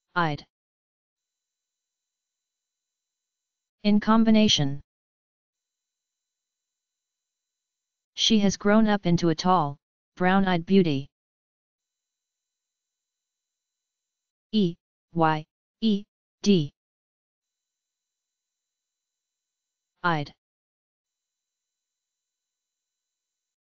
Eyed. In combination. She has grown up into a tall, brown-eyed beauty. E, Y, E, D. Eyed.